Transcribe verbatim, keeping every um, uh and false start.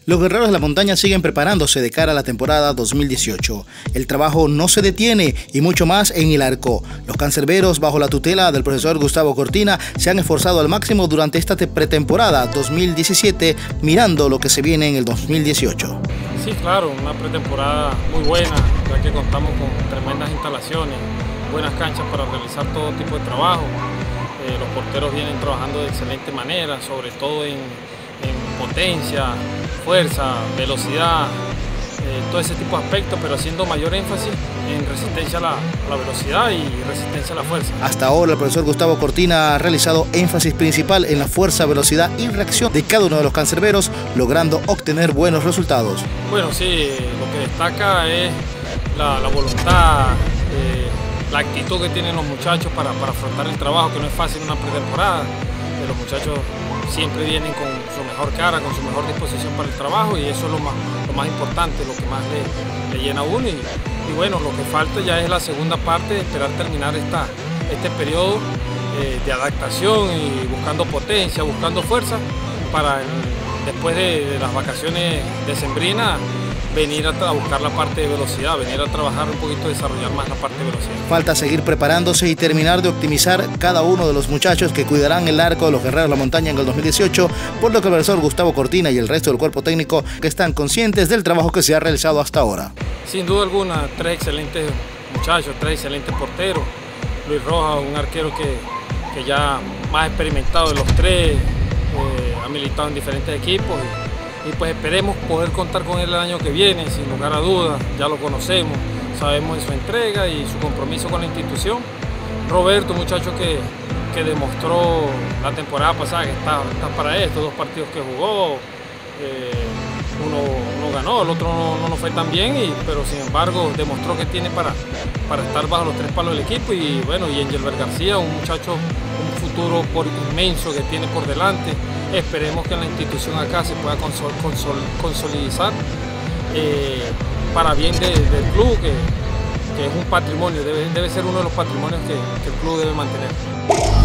Los guerreros de la montaña siguen preparándose de cara a la temporada dos mil dieciocho. El trabajo no se detiene y mucho más en el arco. Los cancerberos, bajo la tutela del profesor Gustavo Cortina, se han esforzado al máximo durante esta pretemporada dos mil diecisiete, mirando lo que se viene en el dos mil dieciocho. Sí, claro, una pretemporada muy buena, ya que contamos con tremendas instalaciones, buenas canchas para realizar todo tipo de trabajo. Eh, los porteros vienen trabajando de excelente manera, sobre todo en, en potencia, fuerza, velocidad, eh, todo ese tipo de aspectos, pero haciendo mayor énfasis en resistencia a la, a la velocidad y resistencia a la fuerza. Hasta ahora el profesor Gustavo Cortina ha realizado énfasis principal en la fuerza, velocidad y reacción de cada uno de los cancerberos, logrando obtener buenos resultados. Bueno, sí, lo que destaca es la, la voluntad, eh, la actitud que tienen los muchachos para, para afrontar el trabajo, que no es fácil en una pretemporada. Eh, los muchachos siempre vienen con su mejor cara, con su mejor disposición para el trabajo, y eso es lo más, lo más importante, lo que más le, le llena a uno. Y, y bueno, lo que falta ya es la segunda parte, esperar terminar esta, este periodo eh, de adaptación y buscando potencia, buscando fuerza, para el, después de, de las vacaciones decembrinas venir a, a buscar la parte de velocidad, venir a trabajar un poquito, desarrollar más la parte de velocidad. Falta seguir preparándose y terminar de optimizar cada uno de los muchachos que cuidarán el arco de los guerreros de la montaña en el dos mil dieciocho, por lo que el profesor Gustavo Cortina y el resto del cuerpo técnico que están conscientes del trabajo que se ha realizado hasta ahora. Sin duda alguna, tres excelentes muchachos, tres excelentes porteros. Luis Rojas, un arquero que, que ya más experimentado de los tres, eh, ha militado en diferentes equipos. Y, Y pues esperemos poder contar con él el año que viene, sin lugar a dudas, ya lo conocemos, sabemos de su entrega y su compromiso con la institución. Roberto, un muchacho que, que demostró la temporada pasada que está, está para esto, dos partidos que jugó, eh, uno, uno ganó, el otro no, no nos fue tan bien, y, pero sin embargo demostró que tiene para, para estar bajo los tres palos del equipo. Y bueno, y Engelbert García, un muchacho, un futuro por inmenso que tiene por delante. Esperemos que la institución acá se pueda consol, consol, consolidar eh, para bien de, del club, que, que es un patrimonio, debe, debe ser uno de los patrimonios que, que el club debe mantener.